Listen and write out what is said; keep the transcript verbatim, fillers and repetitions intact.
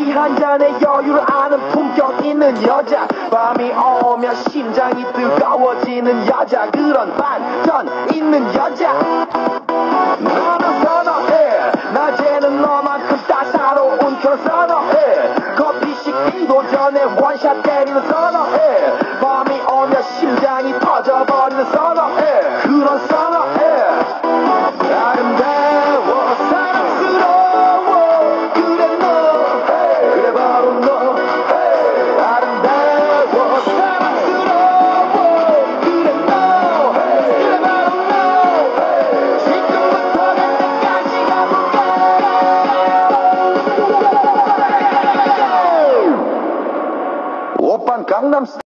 커피 한 잔에 여유를 아는 품격 있는 여자 밤이 오면 심장이 뜨거워지는 여자 그런 반전 있는 여자 너는 선호해 낮에는 너만큼 따사로운 그런 선호해 커피 식기도 전에 원샷 때리는 선호해 밤이 오면 심장이 터져버리는 선호해 그런 선호해 아름다워 사랑스러워 그래 너 그래 바로 너 아름다워 사랑스러워 그래 너 그래 바로 너 지금부터 갈 때까지 가볼까 오빤 강남